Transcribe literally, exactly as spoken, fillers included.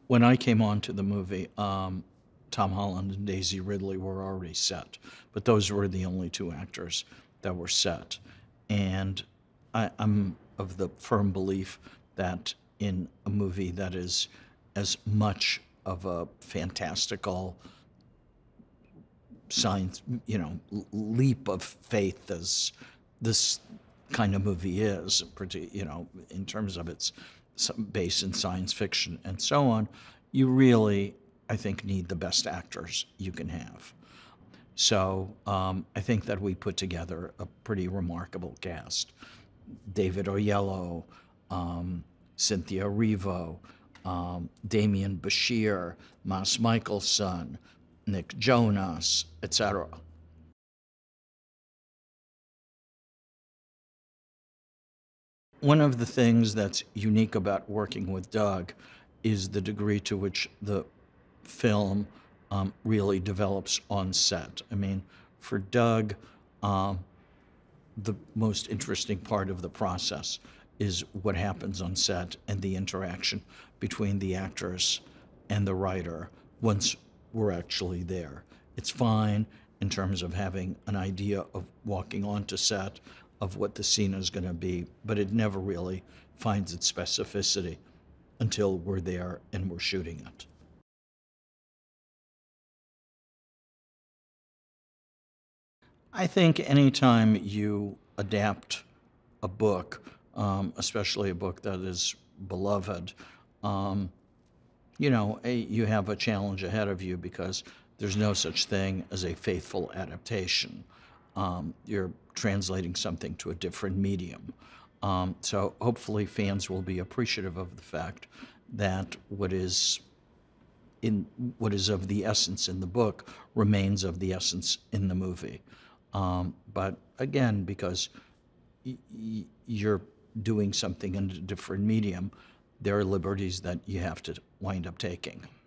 When I came on to the movie, um, Tom Holland and Daisy Ridley were already set, but those were the only two actors that were set. And I, I'm of the firm belief that in a movie that is as much of a fantastical science, you know, leap of faith as this kind of movie is, pretty, you know, in terms of its base in science fiction and so on, you really, I think, need the best actors you can have. So um, I think that we put together a pretty remarkable cast. David Oyelowo, um, Cynthia Erivo, um, Damian Bashir, Mads Mikkelsen, Nick Jonas, et cetera. One of the things that's unique about working with Doug is the degree to which the film um, really develops on set. I mean, for Doug, um, the most interesting part of the process is what happens on set and the interaction between the actors and the writer once we're actually there. It's fine in terms of having an idea of walking onto set of what the scene is going to be, but it never really finds its specificity until we're there and we're shooting it. I think anytime you adapt a book, um, especially a book that is beloved, um, you know, a, you have a challenge ahead of you because there's no such thing as a faithful adaptation. Um, you're translating something to a different medium. Um, so hopefully fans will be appreciative of the fact that what is in what is of the essence in the book remains of the essence in the movie. Um, but again, because y- y- you're doing something in a different medium, there are liberties that you have to wind up taking.